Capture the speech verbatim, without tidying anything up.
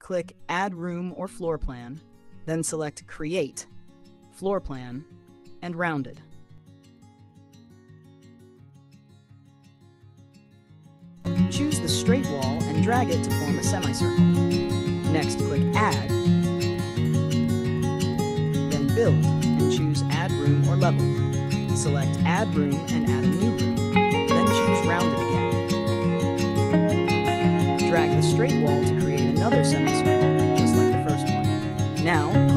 click Add Room or Floor Plan, then select Create, Floor Plan, and Rounded. Choose the straight wall and drag it to form a semicircle. Next, click Add, then Build, and choose Add Room or Level. Select Add Room and add a new room, then choose Rounded again. Drag the straight wall to create another semicircle, just like the first one. Now,